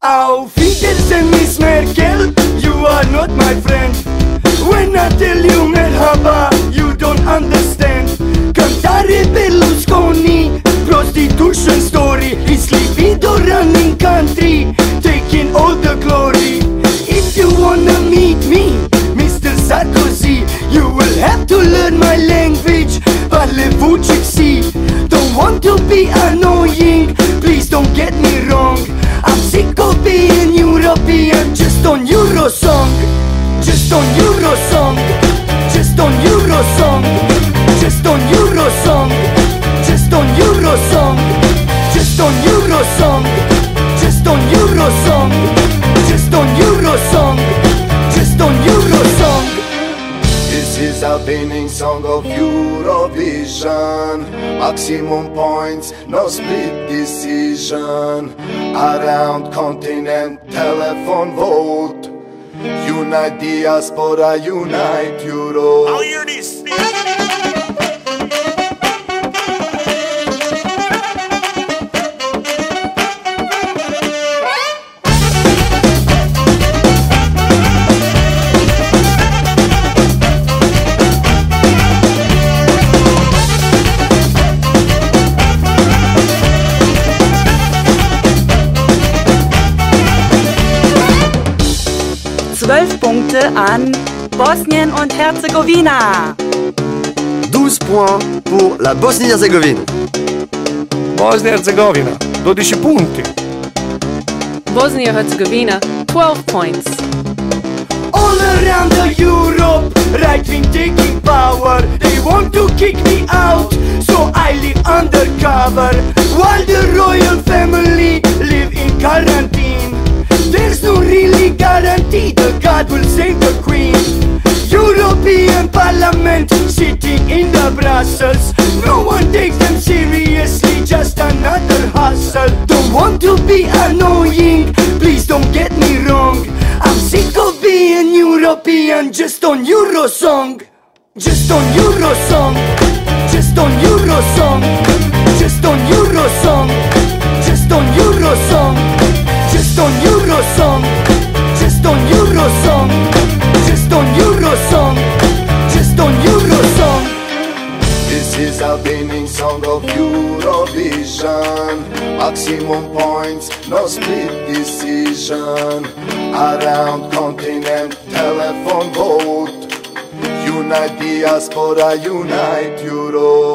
Auf Wiedersehen, Miss Merkel, you are not my friend. When I tell you Merhaba, you don't understand. Cantare Berlusconi, prostitution story. His libido running country, taking all the glory. If you wanna meet me, Mr. Sarkozy, you will have to learn my language. Parlez-vous Gipsy. Don't want to be annoying, please don't get me wrong. I'm sick of being European, just on Eurosong. Just on Eurosong. Just on Eurosong. Just on Eurosong. Just on Eurosong. Just on Eurosong. Just on Eurosong. Just on Eurosong. Just on Eurosong. This is a winning song of Eurovision. Maximum points, no split decision. Around continent, telephone vote. Unite diaspora, unite Europe. I'll hear this. 12 Punkte an Bosnien und Herzegowina. 12 points pour la Bosnie-Herzégovine. Bosnia-Herzegovina, 12 punti. Bosnia-Herzegovina, 12 points. All around the Europe, right wing taking power. They want to kick me out, so I live undercover. While the royal family live in quarantine. There's no really guarantee that God will save the Queen. European Parliament sitting in the Brussels. No one takes them seriously, just another hustle. Don't want to be annoying, please don't get me wrong. I'm sick of being European, just on Eurosong. Just on Eurosong. Just on Eurosong. Just on Eurosong. Just on Eurosong. Just on Eurosong. Just on Eurosong. Just on Eurosong. Just on Eurosong. This is a winning song of Eurovision. Maximum points, no split decision. Around continent, telephone vote. Unite diaspora, unite Europe.